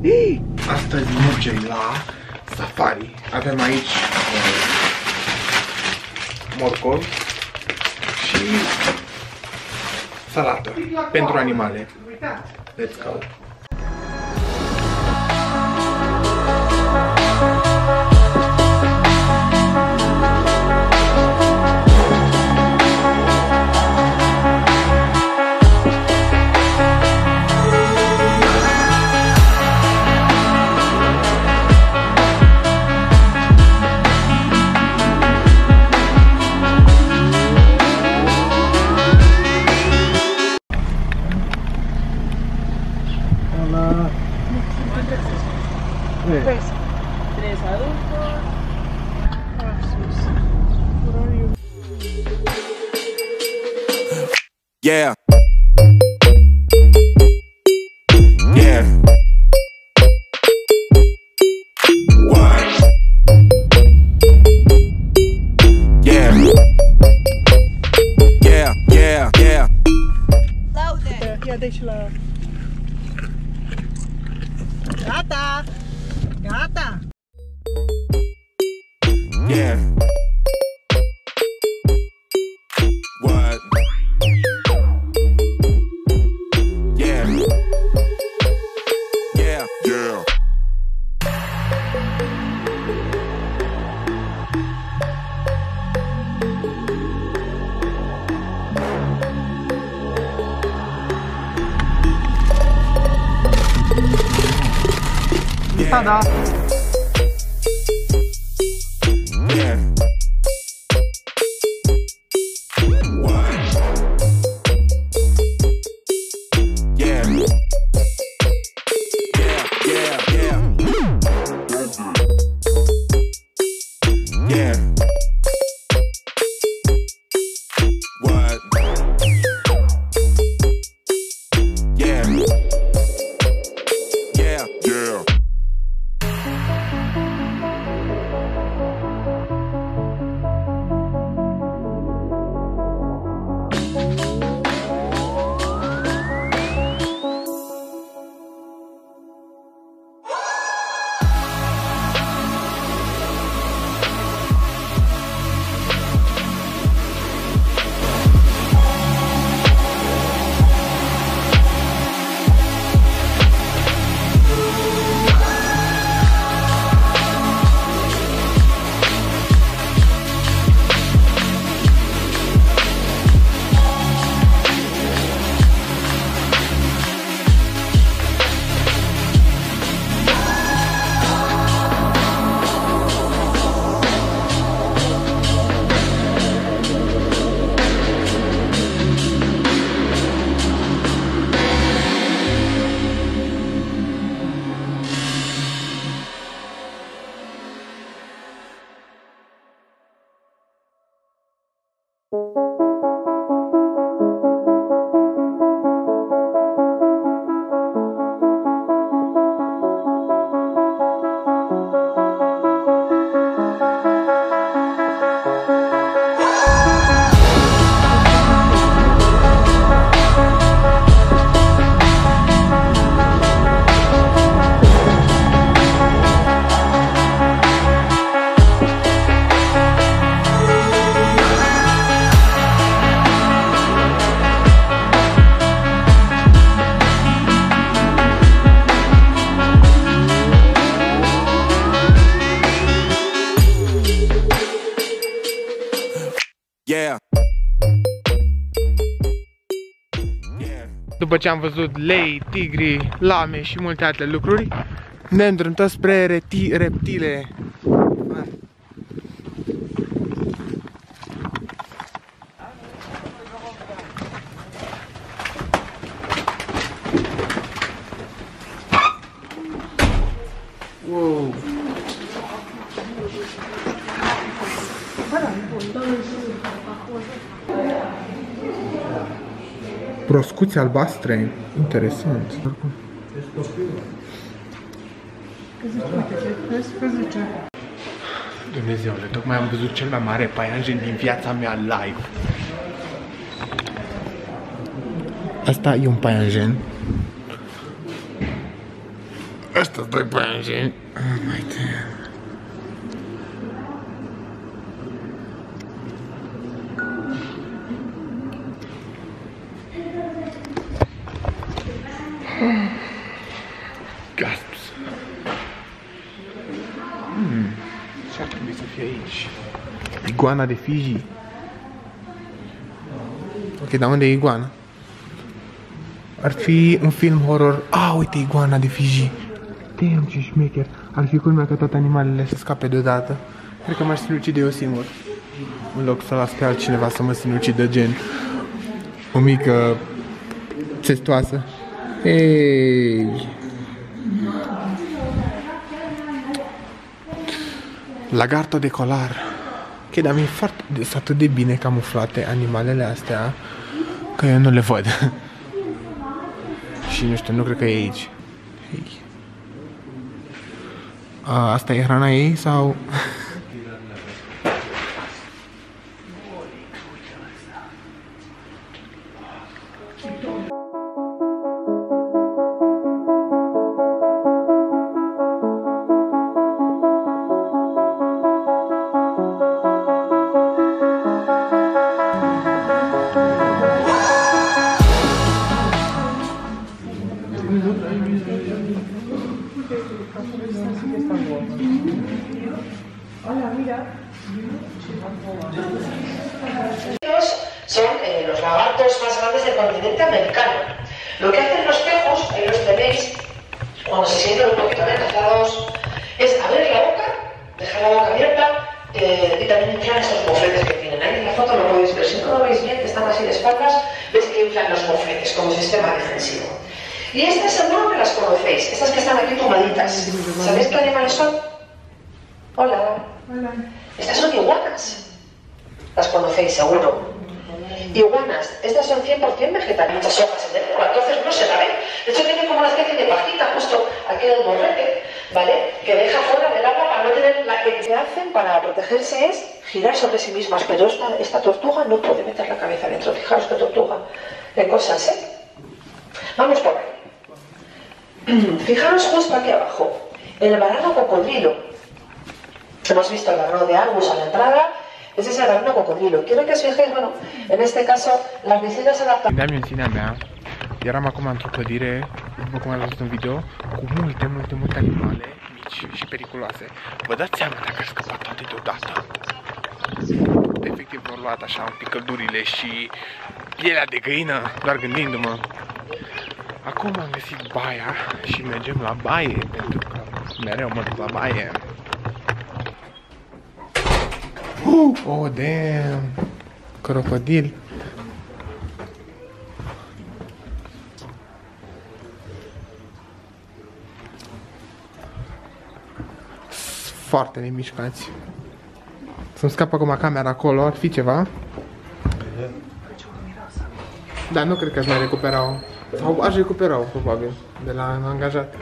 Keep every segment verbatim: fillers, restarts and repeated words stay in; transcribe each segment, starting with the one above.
Astăzi mergem la safari. Avem aici uh, morcovi și salată pentru animale. Let's go! Tres adultos. Yeah. Yeah. What? Yeah. Yeah, yeah, yeah. Ia dă și la... Gata! Gata! Yeah. What? Yeah. Yeah. Yeah. Ta-da! Yeah. What? Yeah. Yeah, yeah, yeah. Yeah. What? Yeah. Yeah, yeah. Yeah. După ce am văzut lei, tigri, lame și multe alte lucruri, ne îndreptăm spre reptile. Wow. Proscuți albastre, interesant. Dumnezeule, tocmai am văzut cel mai mare paianjen din viața mea live. Asta e un paianjen. Ăsta-s doi păianjeni. Uite. Gasps. Hmm. Ce ar trebui să fie aici? Iguana de Fiji. Ok, dar unde e iguana? Ar fi un film horror. Ah, uite, iguana de Fiji. Damn, ce șmecher. Ar fi culmea ca toate animalele să scape deodată. Cred că m-aș sinucide eu singur, în loc să las pe altcineva să mă sinucidă, gen o mică testoasă. Hei! Lagarto de colar. Ok, dar mi-e foarte, sunt atât de bine camuflate animalele astea că eu nu le văd. Și nu știu, nu cred că e aici. Hei. A, asta e hrana ei sau... Son eh, los lagartos más grandes del continente americano. Lo que hacen los pejos, ahí los tenéis, cuando se sienten un poquito amenazados, es abrir la boca, dejar la boca abierta eh, y también inflan estos mofletes que tienen. Ahí en la foto lo podéis ver, si no lo veis bien, que están así de espaldas, veis que inflan los mofletes como sistema defensivo. Y estas seguro que las conocéis, estas que están aquí tumaditas. ¿Sabéis qué animales son? Hola. Hola. Estas son iguanas. Las conocéis seguro. Iguanas, estas son cien por cien vegetales, muchas hojas en el cuerpo, entonces no se la ven. De hecho tiene como una especie de pajita justo aquí en el morrete, ¿vale? Que deja fuera del agua para no tener la que se hacen para protegerse es girar sobre sí mismas, pero esta, esta tortuga no puede meter la cabeza dentro. Fijaros qué tortuga de cosas, ¿eh? Vamos por ahí. Fijaros justo aquí abajo, el varano cocodrilo. Hemos visto el varano de Argus a la entrada. Ese es el varano cocodrilo. Quiero que os fijéis, bueno, en este caso, las visitas adaptadas. Gândeam în sinea mea, eram acum într-o clădire, după cum ați văzut în video, cu multe, multe, multe animale mici și periculoase. Vă dați seama dacă ar scăpa toate deodată? Efectiv m-au luat așa un pic căldurile și pielea de găină, doar gândindu-mă. Acum am găsit baia și mergem la baie, pentru că mereu mă duc la baie. Uh, oh, damn! Crocodil! Foarte nemișcați. Să-mi scapă acum camera acolo, ar fi ceva. Dar nu cred că aș mai recupera-o. Sau aș recupera-o, probabil, de la angajat.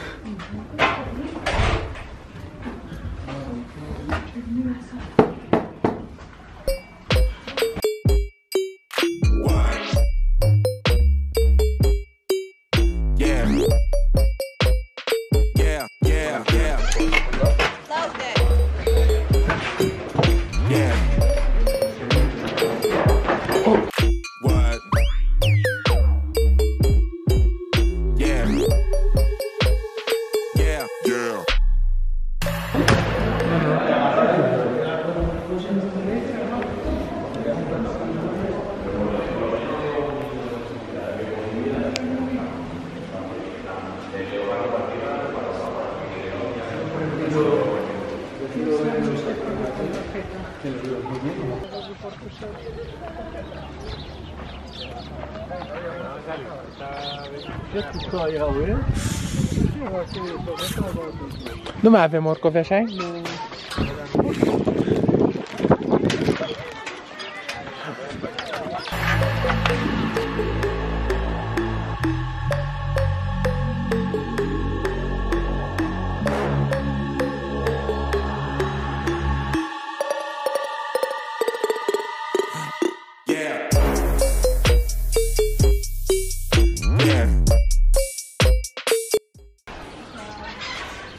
Nu mai avem morcovi, așa?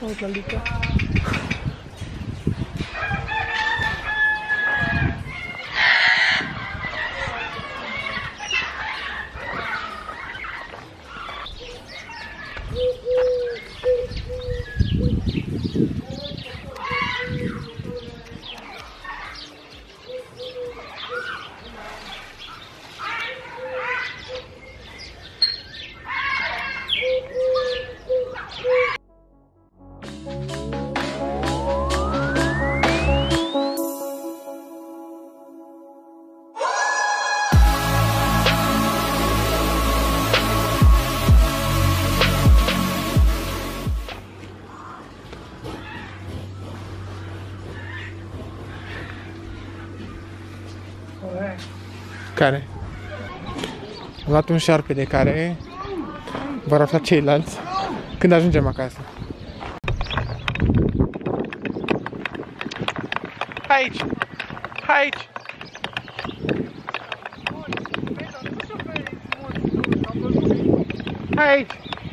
Uit la Lica. Care? Am luat un șarpe de care vor afla ceilalți când ajungem acasă. Hai aici! Hai aici! Hai aici!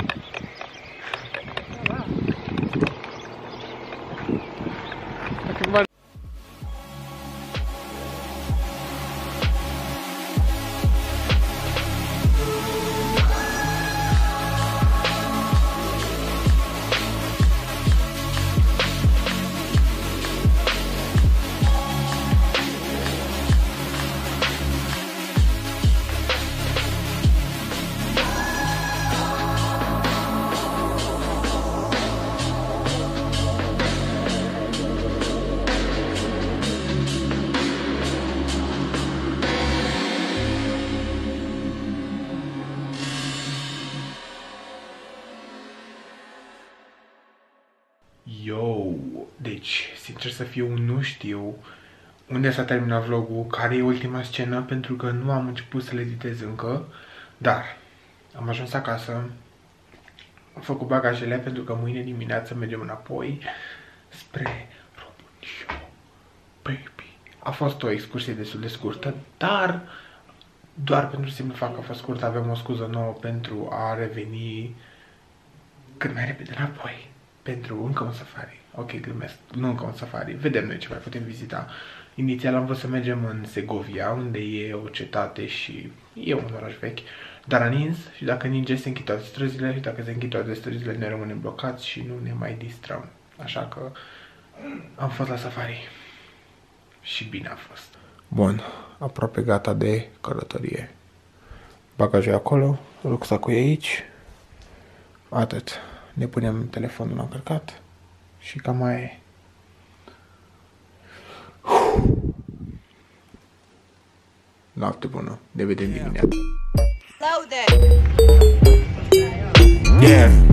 Yo, deci, sincer să fiu, nu știu unde s-a terminat vlogul, care e ultima scenă, pentru că nu am început să le editez încă, dar am ajuns acasă, am făcut bagajele pentru că mâine dimineață mergem înapoi spre România, baby. A fost o excursie destul de scurtă, dar doar pentru simplu fapt că a fost scurtă avem o scuză nouă pentru a reveni cât mai repede înapoi. Pentru încă un safari. Ok, glumesc. Nu încă un safari. Vedem noi ce mai putem vizita. Inițial am vrut să mergem în Segovia, unde e o cetate și e un oraș vechi. Dar a nins și dacă ninge se închid toate străzile și dacă se închid toate străzile ne rămânem blocați și nu ne mai distrăm. Așa că am fost la safari. Și bine a fost. Bun, aproape gata de călătorie. Bagajul e acolo, rucsacul e aici. Atât. Ne punem telefonul la încărcat și cam aia e. Noapte bună, ne vedem dimineața. Yeah.